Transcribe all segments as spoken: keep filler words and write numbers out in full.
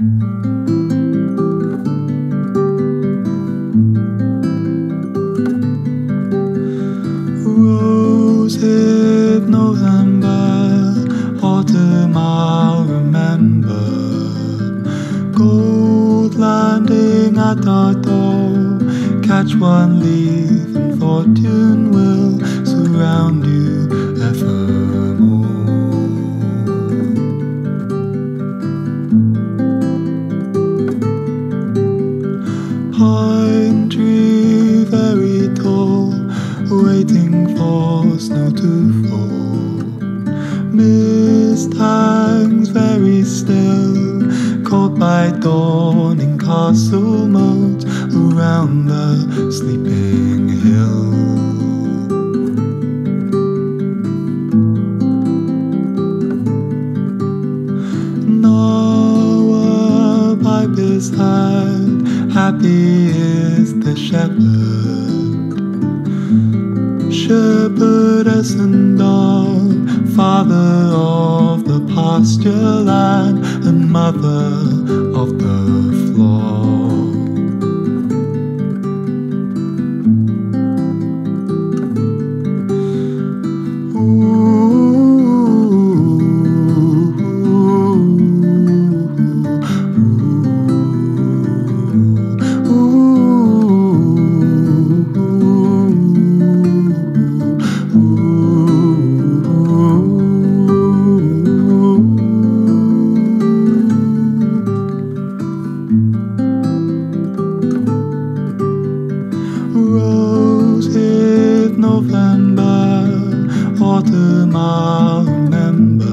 Roses, November, autumn I'll remember. Gold landing at our door, catch one leaf and fortune will surround you evermore. Pine tree very tall, waiting for snow to fall. Mist hangs very still, caught by dawning castle moats around the sleeping hill. Now a pipe is had, happy is the shepherd. Shepherdess and dog, father of the pasture land and mother of the flock. Roses, November, autumn I'll remember.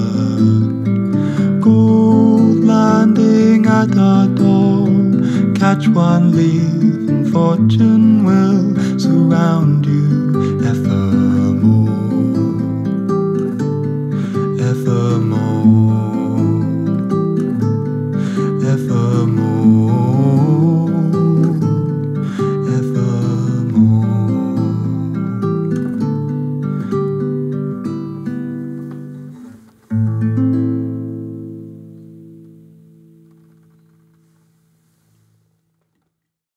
Gold landing at our door, catch one leaf and fortune will surround you.